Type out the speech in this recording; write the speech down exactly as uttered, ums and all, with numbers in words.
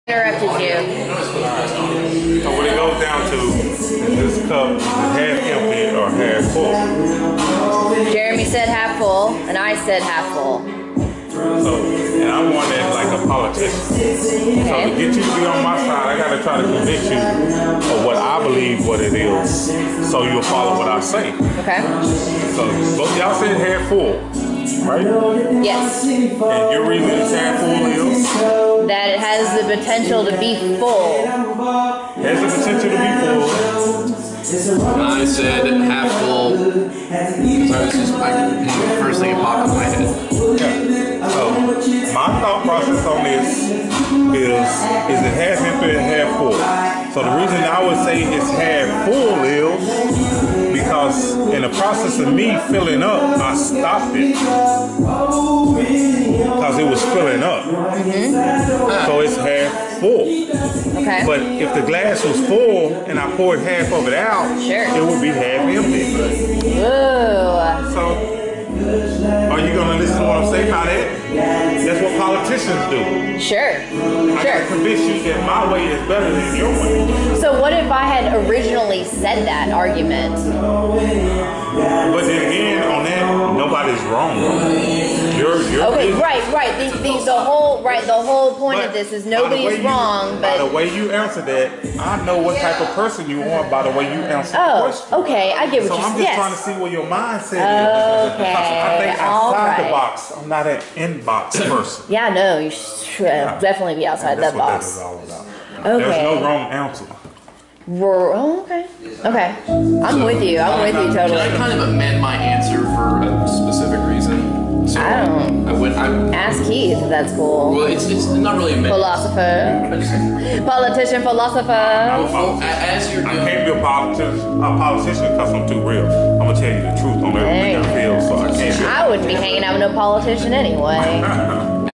Interrupted you. So what it goes down to is this cup is half empty or half full. Jeremy said half full, and I said half full. So, and I want it like a politician. Okay. So to get you to be on my side, I gotta try to convince you of what I believe what it is, so you'll follow what I say. Okay. So both y'all said half full, right? Yes. And your reason it's half full is? That it has the potential to be full. Has the potential to be full. I said half full because I was just like, the first thing that popped in my head. Yeah. So my thought process on this is is it half empty and half full. So the reason I would say it's half full is because in the process of me filling up, I stopped it because it was filling up. Mm-hmm. So it's half full. Okay. But if the glass was full and I poured half of it out, sure, it would be half empty. Ooh. So are you gonna listen to what I'm saying? How that? That's what politicians do. Sure. I sure. gotta convince you that my way is better than your way. So what if I had originally said that argument? But then again, on that, nobody's wrong. You're, you're okay, busy. right, right. The, the, the whole right. The whole point but of this is nobody's wrong. You, but by the way you answer that, I know what type of person you are by the way you answer oh, the question. okay, I get what so you're saying. I'm just yes. trying to see where your mindset is. Okay, I think all outside right. the box. I'm not an in-box person. Yeah, no, you should yeah. definitely be outside that box. That's what that is all about. Okay. There's no wrong answer. Oh, okay. Okay. I'm so, with you. I'm with you totally. Can I kind of amend my answer for a specific reason? So I don't. I would. I, ask Keith if that's cool. Well, it's it's not really a philosopher. Politician, philosopher. Well, as you're doing, I can't be a politician, a politician because I'm too real. I'm gonna tell you the truth on everything I feel, so I can't. I wouldn't be hanging out with no politician anyway.